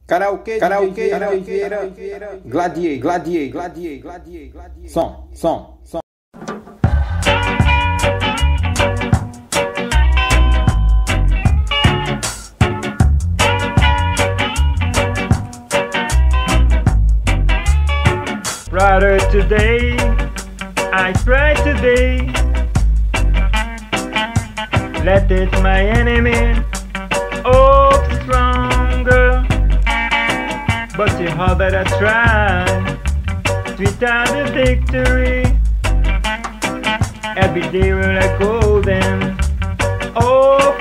Karaoke, Vieira, Gladiators, som. Brother, today, I pray today, let it my enemy hope stronger, but the harder I try, sweeter the victory, every day will I go then, oh